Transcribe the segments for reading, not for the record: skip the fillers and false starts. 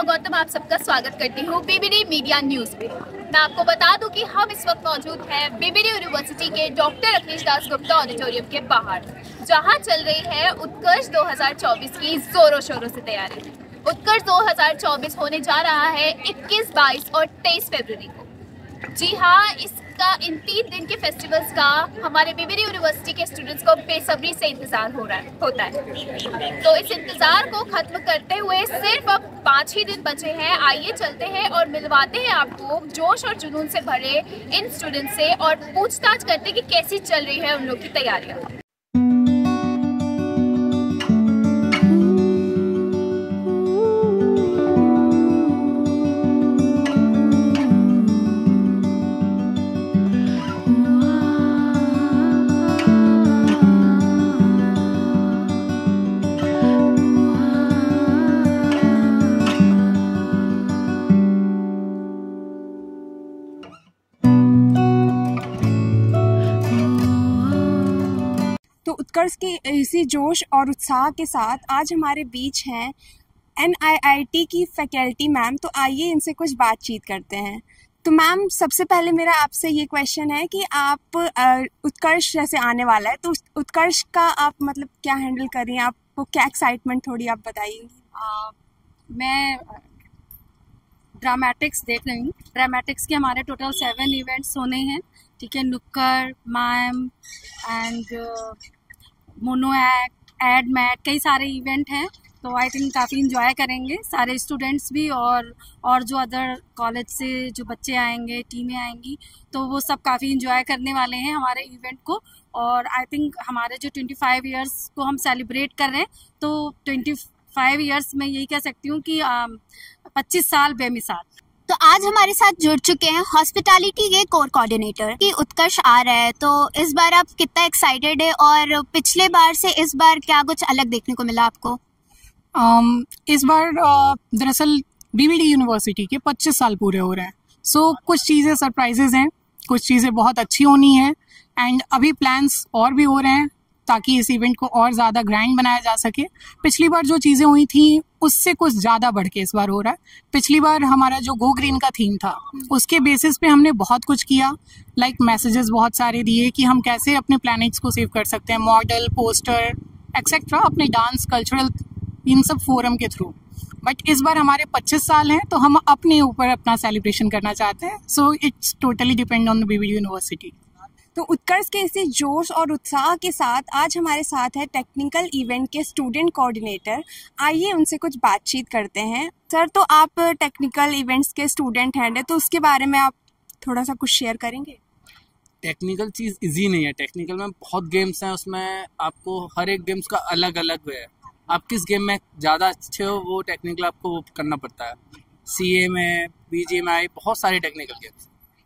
गौतम आप सबका स्वागत करती हूँ बीबीडी मीडिया न्यूज पे। मैं आपको बता दूं कि हम इस वक्त मौजूद हैं बीबीडी यूनिवर्सिटी के डॉक्टर अखिलेश दास गुप्ता ऑडिटोरियम के बाहर, जहां चल रही है उत्कर्ष 2024 की जोरों शोरों से तैयारी। उत्कर्ष 2024 होने जा रहा है 21, 22 और 23 फरवरी को। जी हाँ, इसका इन 3 दिन के फेस्टिवल्स का हमारे बीबीडी यूनिवर्सिटी के स्टूडेंट्स को बेसब्री से इंतजार होता है। तो इस इंतजार को खत्म करते हुए सिर्फ अब 5 ही दिन बचे हैं। आइए चलते हैं और मिलवाते हैं आपको जोश और जुनून से भरे इन स्टूडेंट्स से और पूछताछ करते हैं कि कैसी चल रही है उन लोग की तैयारियाँ। तो उत्कर्ष के इसी जोश और उत्साह के साथ आज हमारे बीच हैं NIIT की फैकल्टी मैम। तो आइए इनसे कुछ बातचीत करते हैं। तो मैम, सबसे पहले मेरा आपसे ये क्वेश्चन है कि आप उत्कर्ष जैसे आने वाला है, तो उत्कर्ष का आप मतलब क्या हैंडल कर रही हैं, आपको क्या एक्साइटमेंट थोड़ी आप बताइएंगी। मैं ड्रामेटिक्स देख रही हूँ। ड्रामेटिक्स के हमारे टोटल 7 इवेंट्स होने हैं, ठीक है। नुक्कड़, mime and mono act, ad mad, कई सारे इवेंट हैं। तो आई थिंक काफ़ी इंजॉय करेंगे सारे स्टूडेंट्स भी और जो अदर कॉलेज से जो बच्चे आएंगे, टीमें आएंगी, तो वो सब काफ़ी इंजॉय करने वाले हैं हमारे इवेंट को। और आई थिंक हमारे जो 25 इयर्स को हम सेलिब्रेट कर रहे हैं, तो 25 इयर्स में यही कह सकती हूँ कि 25 साल बेमिसाल। तो आज हमारे साथ जुड़ चुके हैं हॉस्पिटैलिटी के कोर कोऑर्डिनेटर कि उत्कर्ष आ रहा है, तो इस बार आप कितना एक्साइटेड है और पिछले बार से इस बार क्या कुछ अलग देखने को मिला आपको? इस बार दरअसल बीबीडी यूनिवर्सिटी के 25 साल पूरे हो रहे हैं। सो कुछ चीज़ें सरप्राइजेज हैं, कुछ चीज़ें बहुत अच्छी होनी है एंड अभी प्लान्स और भी हो रहे हैं ताकि इस इवेंट को और ज़्यादा ग्रैंड बनाया जा सके। पिछली बार जो चीज़ें हुई थी उससे कुछ ज़्यादा बढ़ के इस बार हो रहा है। पिछली बार हमारा जो गो ग्रीन का थीम था उसके बेसिस पे हमने बहुत कुछ किया, लाइक मैसेजेस बहुत सारे दिए कि हम कैसे अपने प्लैनेट्स को सेव कर सकते हैं, मॉडल, पोस्टर एक्सेट्रा, अपने डांस, कल्चरल, इन सब फोरम के थ्रू। बट इस बार हमारे 25 साल हैं तो हम अपने ऊपर अपना सेलिब्रेशन करना चाहते हैं। So it's totally depend on the BBD university. तो उत्कर्ष के इसी जोश और उत्साह के साथ आज हमारे साथ है टेक्निकल इवेंट के स्टूडेंट कोऑर्डिनेटर। आइए उनसे कुछ बातचीत करते हैं। सर, तो आप टेक्निकल इवेंट्स के स्टूडेंट हैं, तो उसके बारे में आप थोड़ा सा कुछ शेयर करेंगे? टेक्निकल चीज़ इजी नहीं है। टेक्निकल में बहुत गेम्स हैं, उसमें आपको हर एक गेम्स का अलग अलग वे है। आप किस गेम में ज़्यादा अच्छे हो वो टेक्निकल आपको वो करना पड़ता है। CA में, BGMI, बहुत सारे टेक्निकल गेम्स।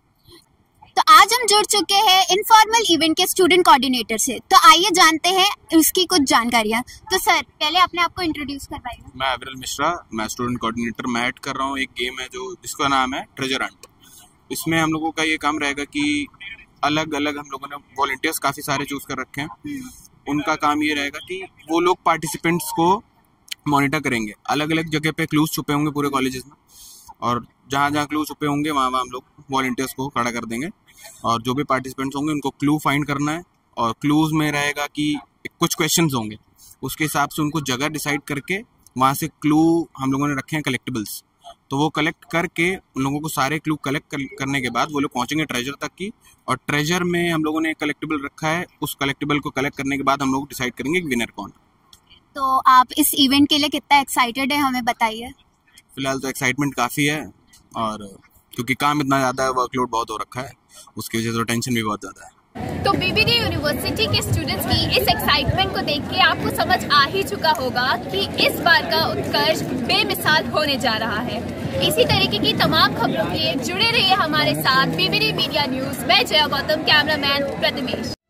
तो आज हम जुड़ चुके हैं इनफॉर्मल इवेंट के स्टूडेंट कोऑर्डिनेटर से, तो आइए जानते हैं उसकी कुछ जानकारियाँ। तो सर, पहले अपने आप को इंट्रोड्यूस करवाइए। मैं अविरल मिश्रा, मैं स्टूडेंट कोऑर्डिनेटर। मैं ऐड कर रहा हूँ एक गेम है जो जिसका नाम है ट्रेजर हंट। इसमें हम लोगों का ये काम रहेगा कि अलग अलग हम लोगों ने वॉलंटियर्स काफ़ी सारे चूज़ कर रखे हैं। उनका काम ये रहेगा कि वो लोग पार्टिसिपेंट्स को मॉनिटर करेंगे। अलग अलग जगह पे क्लूज छुपे होंगे पूरे कॉलेजेस में, और जहाँ जहाँ क्लूज छुपे होंगे वहाँ हम लोग वॉलंटियर्स को खड़ा कर देंगे, और जो भी पार्टिसिपेंट्स होंगे उनको क्लू फाइंड करना है। और क्लूज में रहेगा कि कुछ क्वेश्चंस होंगे, उसके हिसाब से उनको जगह डिसाइड करके वहाँ से क्लू हम लोगों ने रखे हैं कलेक्टिबल्स, तो वो कलेक्ट करके उन लोगों को सारे क्लू कलेक्ट करने के बाद वो लोग पहुँचेंगे ट्रेजर तक की। और ट्रेजर में हम लोगों ने एक कलेक्टिबल रखा है, उस कलेक्टिबल को कलेक्ट करने के बाद हम लोग डिसाइड करेंगे कि विनर कौन। तो आप इस इवेंट के लिए कितना एक्साइटेड है, हमें बताइए। फिलहाल तो एक्साइटमेंट काफ़ी है, और क्योंकि काम इतना ज़्यादा है, वर्कलोड बहुत हो रखा है, उसकी वजह से तो टेंशन भी बहुत ज़्यादा है। तो बीबीडी यूनिवर्सिटी के स्टूडेंट्स की इस एक्साइटमेंट को देख के आपको समझ आ ही चुका होगा कि इस बार का उत्कर्ष बेमिसाल होने जा रहा है। इसी तरीके की तमाम खबरों के लिए जुड़े रहिए हमारे साथ बीबीडी मीडिया न्यूज। मैं जया गौतम, कैमरामैन प्रतिमेश।